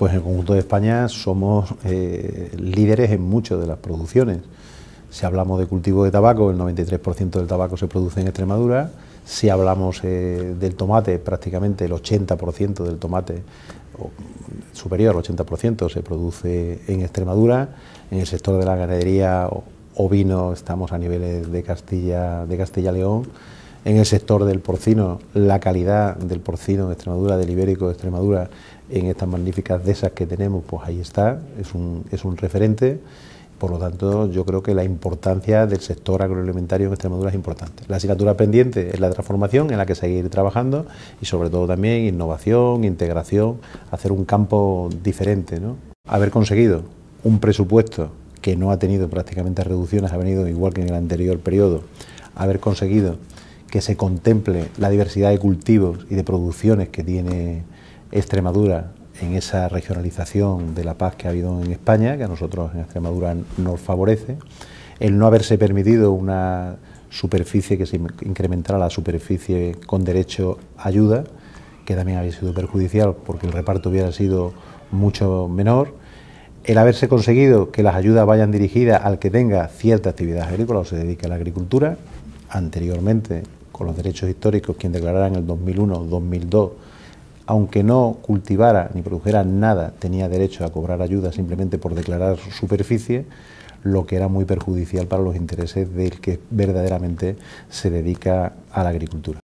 Pues en el conjunto de España somos líderes en muchas de las producciones. Si hablamos de cultivo de tabaco, el 93% del tabaco se produce en Extremadura. Si hablamos del tomate, prácticamente el 80% del tomate, o superior al 80%, se produce en Extremadura. En el sector de la ganadería ovino estamos a niveles de Castilla y León. En el sector del porcino, la calidad del porcino de Extremadura, del ibérico de Extremadura, en estas magníficas dehesas que tenemos, pues ahí está, es un referente. Por lo tanto, yo creo que la importancia del sector agroalimentario en Extremadura es importante. La asignatura pendiente es la transformación, en la que seguir trabajando, y sobre todo también innovación, integración, hacer un campo diferente, ¿no? Haber conseguido un presupuesto que no ha tenido prácticamente reducciones, ha venido igual que en el anterior periodo, haber conseguido que se contemple la diversidad de cultivos y de producciones que tiene Extremadura en esa regionalización de la PAC que ha habido en España, que a nosotros en Extremadura nos favorece, el no haberse permitido una superficie que se incrementara la superficie con derecho a ayuda, que también había sido perjudicial porque el reparto hubiera sido mucho menor, el haberse conseguido que las ayudas vayan dirigidas al que tenga cierta actividad agrícola o se dedique a la agricultura. Anteriormente, con los derechos históricos, quien declarara en el 2001 o 2002, aunque no cultivara ni produjera nada, tenía derecho a cobrar ayuda simplemente por declarar su superficie, lo que era muy perjudicial para los intereses del que verdaderamente se dedica a la agricultura.